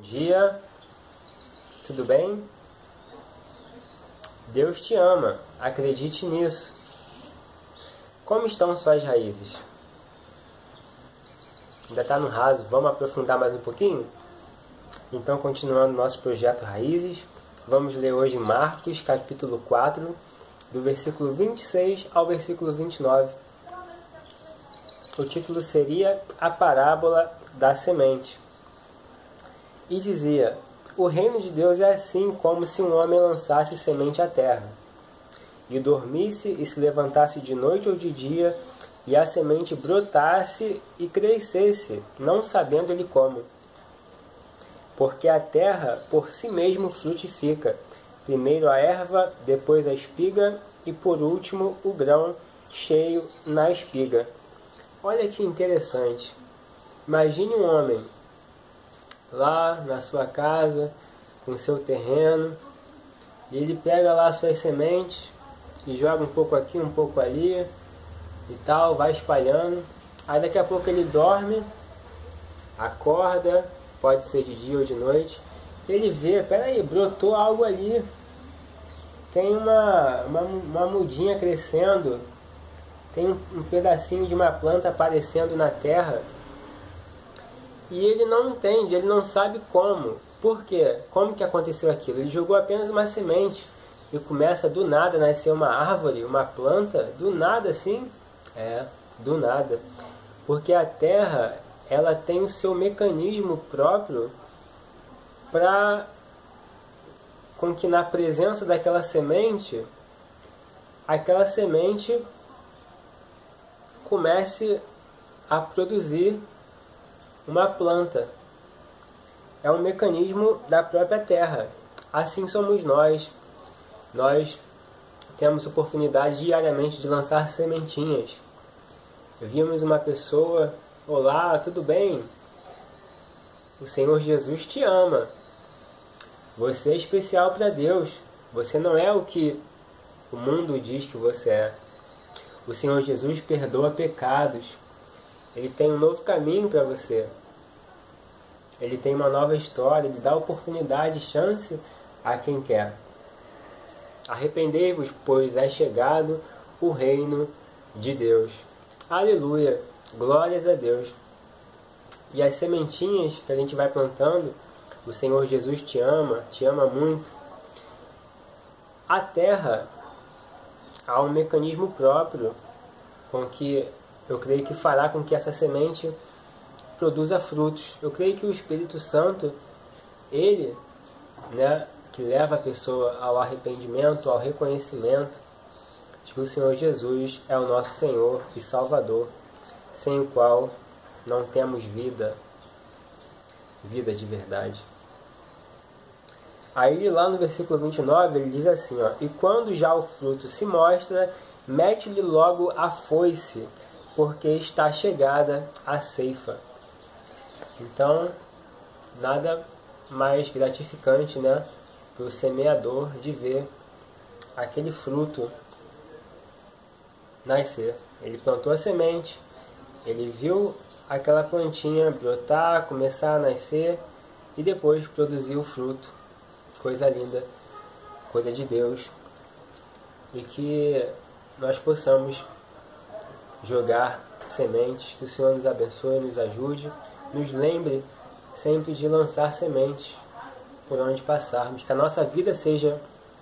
dia, tudo bem? Deus te ama, acredite nisso. Como estão suas raízes? Ainda está no raso, vamos aprofundar mais um pouquinho? Então, continuando nosso projeto Raízes, vamos ler hoje Marcos, capítulo 4, do versículo 26 ao versículo 29. O título seria A Parábola da Semente. E dizia: o reino de Deus é assim como se um homem lançasse semente à terra, e dormisse e se levantasse de noite ou de dia, e a semente brotasse e crescesse, não sabendo ele como. Porque a terra por si mesmo frutifica, primeiro a erva, depois a espiga, e por último o grão cheio na espiga. Olha que interessante. Imagine um homem lá na sua casa, com seu terreno, e ele pega lá suas sementes e joga um pouco aqui, um pouco ali e tal, vai espalhando. Aí daqui a pouco ele dorme, acorda, pode ser de dia ou de noite, ele vê, peraí, brotou algo ali, tem uma mudinha crescendo, tem um pedacinho de uma planta aparecendo na terra. E ele não entende, ele não sabe como. Por quê? Como que aconteceu aquilo? Ele jogou apenas uma semente e começa do nada a nascer uma árvore, uma planta, do nada assim? Do nada. Porque a terra, ela tem o seu mecanismo próprio para com que na presença daquela semente, aquela semente comece a produzir uma planta. É um mecanismo da própria terra. Assim somos nós. Nós temos oportunidade diariamente de lançar sementinhas. Vimos uma pessoa: olá, tudo bem? O Senhor Jesus te ama. Você é especial para Deus. Você não é o que o mundo diz que você é. O Senhor Jesus perdoa pecados. Ele tem um novo caminho para você. Ele tem uma nova história. Ele dá oportunidade, chance a quem quer. Arrependei-vos, pois é chegado o reino de Deus. Aleluia! Glórias a Deus! E as sementinhas que a gente vai plantando, o Senhor Jesus te ama muito. A terra há um mecanismo próprio com que eu creio que fará com que essa semente produza frutos. Eu creio que o Espírito Santo, ele, que leva a pessoa ao arrependimento, ao reconhecimento de que o Senhor Jesus é o nosso Senhor e Salvador, sem o qual não temos vida de verdade. Aí lá no versículo 29 ele diz assim, e quando já o fruto se mostra, mete-lhe logo a foice, porque está chegada a ceifa. Então, nada mais gratificante, para o semeador de ver aquele fruto nascer. Ele plantou a semente, ele viu aquela plantinha brotar, começar a nascer e depois produzir o fruto. Coisa linda, coisa de Deus. E que nós possamos jogar sementes, que o Senhor nos abençoe, nos ajude, nos lembre sempre de lançar sementes por onde passarmos, que a nossa vida seja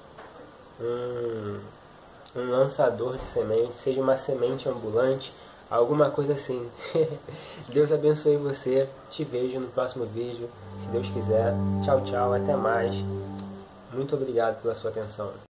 um lançador de sementes, seja uma semente ambulante, alguma coisa assim. Deus abençoe você, te vejo no próximo vídeo, se Deus quiser. Tchau, tchau, até mais. Muito obrigado pela sua atenção.